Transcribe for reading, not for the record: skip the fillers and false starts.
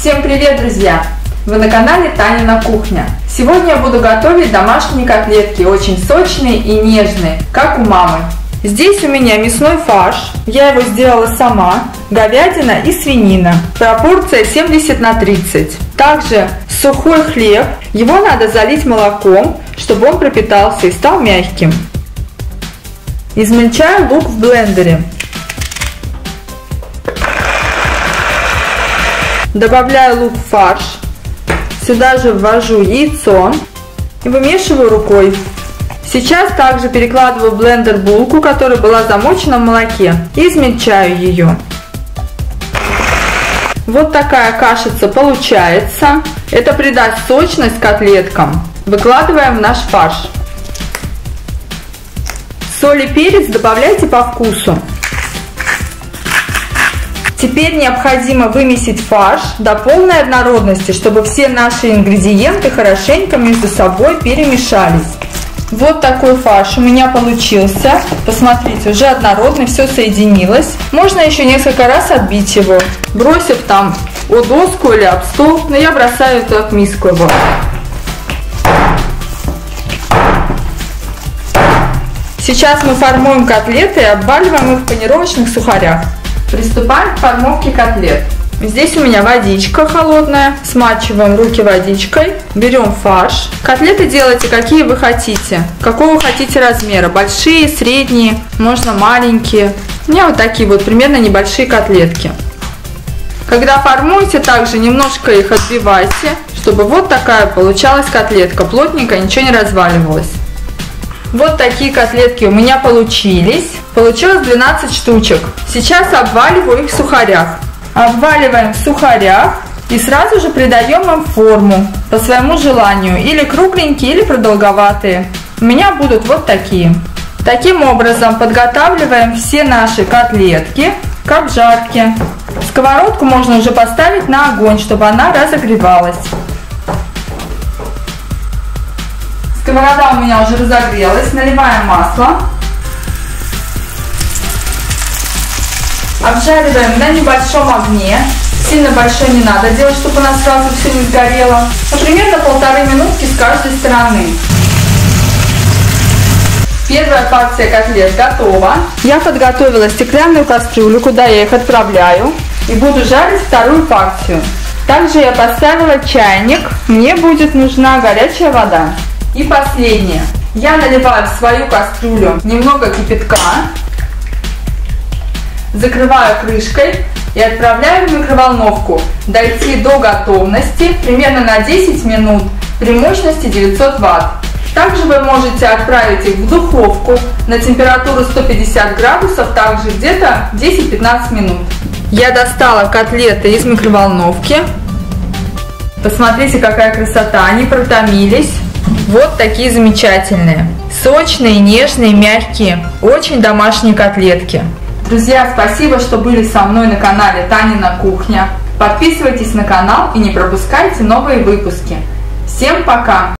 Всем привет, друзья! Вы на канале Танина кухня. Сегодня я буду готовить домашние котлетки, очень сочные и нежные, как у мамы. Здесь у меня мясной фарш, я его сделала сама, говядина и свинина, пропорция 70/30. Также сухой хлеб, его надо залить молоком, чтобы он пропитался и стал мягким. Измельчаю лук в блендере. Добавляю лук в фарш, сюда же ввожу яйцо и вымешиваю рукой. Сейчас также перекладываю в блендер булку, которая была замочена в молоке, и измельчаю ее. Вот такая кашица получается. Это придаст сочность котлеткам. Выкладываем в наш фарш. Соль и перец добавляйте по вкусу. Теперь необходимо вымесить фарш до полной однородности, чтобы все наши ингредиенты хорошенько между собой перемешались. Вот такой фарш у меня получился. Посмотрите, уже однородный, все соединилось. Можно еще несколько раз отбить его, бросив там о доску или об стол, но я бросаю это в миску его. Сейчас мы формуем котлеты и обваливаем их в панировочных сухарях. Приступаем к формовке котлет. Здесь у меня водичка холодная. Смачиваем руки водичкой. Берем фарш. Котлеты делайте какие вы хотите. Какого хотите размера. Большие, средние, можно маленькие. У меня вот такие вот примерно небольшие котлетки. Когда формуете, также немножко их отбивайте, чтобы вот такая получалась котлетка. Плотненько, ничего не разваливалось. Вот такие котлетки у меня получились. Получилось 12 штучек. Сейчас обваливаю их в сухарях. Обваливаем в сухарях и сразу же придаем им форму по своему желанию. Или кругленькие, или продолговатые. У меня будут вот такие. Таким образом подготавливаем все наши котлетки к обжарке. Сковородку можно уже поставить на огонь, чтобы она разогревалась. Сковорода у меня уже разогрелась. Наливаем масло. Обжариваем на небольшом огне. Сильно большой не надо делать, чтобы у нас сразу все не сгорело. Примерно 1,5 минутки с каждой стороны. Первая порция котлет готова. Я подготовила стеклянную кастрюлю, куда я их отправляю. И буду жарить вторую порцию. Также я поставила чайник. Мне будет нужна горячая вода. И последнее. Я наливаю в свою кастрюлю немного кипятка. Закрываю крышкой и отправляю в микроволновку. Дойти до готовности примерно на 10 минут при мощности 900 Вт. Также вы можете отправить их в духовку на температуру 150 градусов, также где-то 10-15 минут. Я достала котлеты из микроволновки. Посмотрите, какая красота, они протомились. Вот такие замечательные. Сочные, нежные, мягкие. Очень домашние котлетки. Друзья, спасибо, что были со мной на канале Танина кухня. Подписывайтесь на канал и не пропускайте новые выпуски. Всем пока!